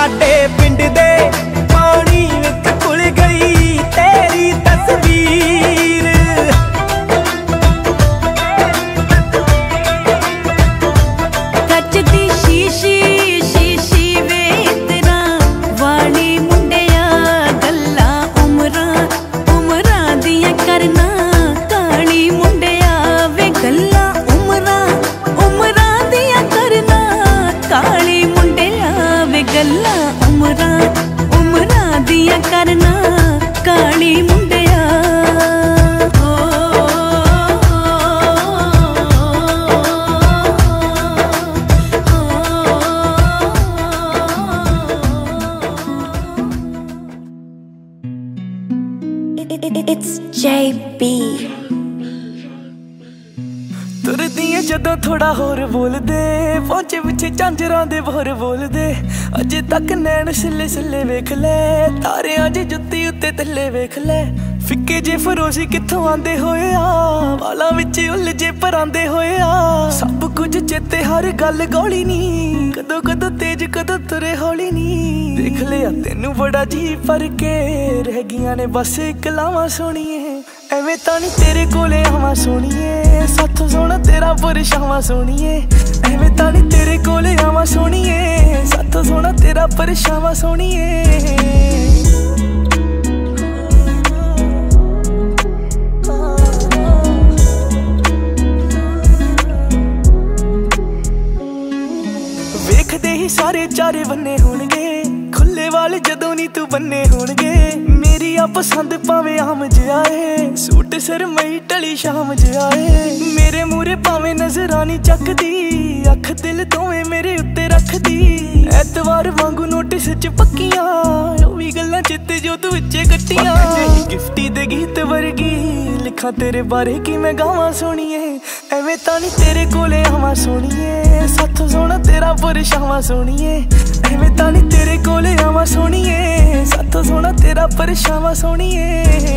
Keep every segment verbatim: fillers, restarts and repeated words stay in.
साडे पिंड दे पानी विच घुल गई तेरी तस्वीर। कच दी शीशी शीशी वे तेरा वाली मुंडिया गल्ला उमरां उमरां दियां करना काली मुंडिया वे गल्ला उमरां उमरां दियां करना काली मुंडिया वे गल्ला उमरां उमरां दियां करना काली मुंडिया। It's J B। तुरदियां जदों थोड़ा होर बोल दे पहुंचे पिछे झांजरां दे बोर बोल दे अजे तक नैन सिले सिले वेख ले तारे अज जुत्ती उत्ते थल्ले वेख ले फिक्के जे फरोशी कित्थों आंदे होए आ वालां विच उलझे परांदे होए आ सब कुछ चेते हर गल गौली नी कदों कदों तेज कदों तुरे हौली नी देख लिया तेनू बड़ा जी पर के रह गियां ने बस इक लावां सोहणीए एवें तां नी तेरे कोले आवां सोहणीए साथों सोहना तेरा परछावां सोहणीए एवें तां नी तेरे कोले आवां सोहणीए साथों सोहना तेरा परछावां सोहणीए। वेखदे ही सारे चारे बन्ने होणगे खुले वाल जदों नी तू बन्ने होणगे मेरी आ पसंद भावें आम जिहाए सूट सरमई टली शाम जिहाए मेरे मूरे भावें नजरां नी चकदी अख दिल दोवें मेरे उत्ते रखदी ऐतवार वांगू नोटिस च पक्कियां ओ वी गल्लां चित्ते जो तू विचे कट्टियां गिफ्टी दे गीत वर्गी लिखां तेरे बारे कि मैं गावां सोहणीए एवें तां नी तेरे कोले आवां सोहणीए साथों सोहना तेरा परछावां सोहणीए एवें तां नी तेरे कोले आवां सोहणीए साथों सोहना तेरा परछावां सोहणीए।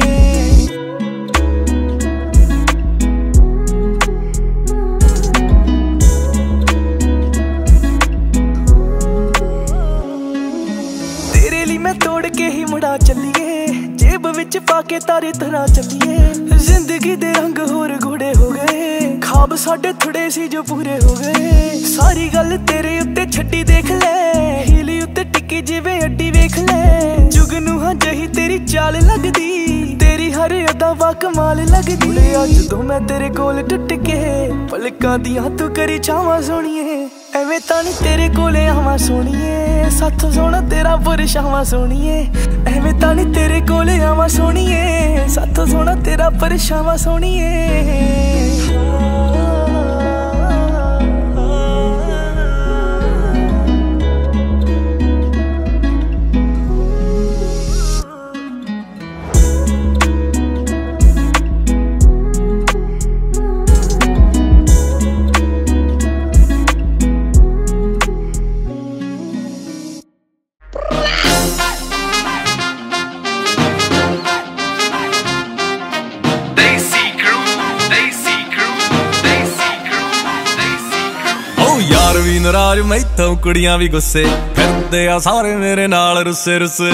तेरे लिए मैं तोड़ के ही मुड़ा चलिए जेब विच पाके तारे तरह चलिए जिंदगी दे रंग होर गूढ़े हो गए खाब साडे थोड़े सी जो पूरे हो गए सारी गल तेरे उत्ते छड्डी देख ले हीली उत्ते टिकी जिवें अड्डी वेख ले जुगनू हां जही तेरी चाल लगदी तेरी हर अदा वा कमाल लगदी अज जदों मैं तेरे कोल टुट के पलकां दियां तू करी छावां सोहणीए एवें तां नी तेरे कोले आवां सोहणीए साथों सोहना तेरा परछावां सोहणीए एवें तां नी तेरे कोले आवां सोहणीए साथों सोहना तेरा परछावां सोहणीए। नाराज मैथों कुड़ियां भी गुस्से फिरदे आ सारे मेरे नाल रुस्से रुस्से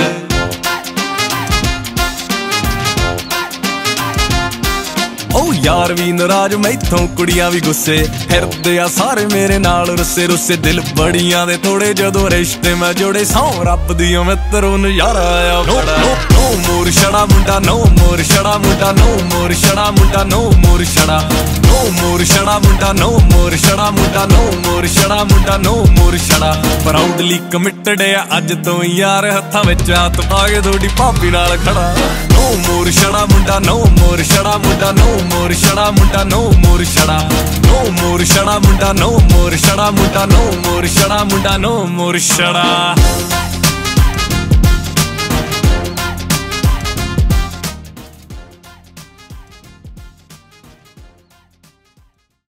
ओ यार भी नाराज मैथों कुड़ियां भी गुस्से फिरदे आ सारे मेरे नाल रुस्से रुस्से दिल बड़ियां दे थोड़े जदों रिश्ते मैं जोड़े सौ रब दियों मित्रों नजारा आया बड़ा नो मोर छड़ा मुंडा नो मोर छड़ा मुंडा नो मोर छड़ा मुंडा नो मोर छड़ा नो मोर छड़ा मुंडा नो मोर छड़ा मुंडा नो मोर छड़ा मुंडा नो मोर छड़ा प्राउडली कमिटेड है अज तो यार हत्थां विच हाथ पा के थोड़ी भाभी नाल खड़ा नो मोर छड़ा मुंडा नो मोर छड़ा मुंडा नो मोर छड़ा मुंडा नो मोर छड़ा नो मोर छड़ा मुंडा नो मोर छड़ा मुंडा नो मोर छड़ा मुंडा नो मोर छड़ा।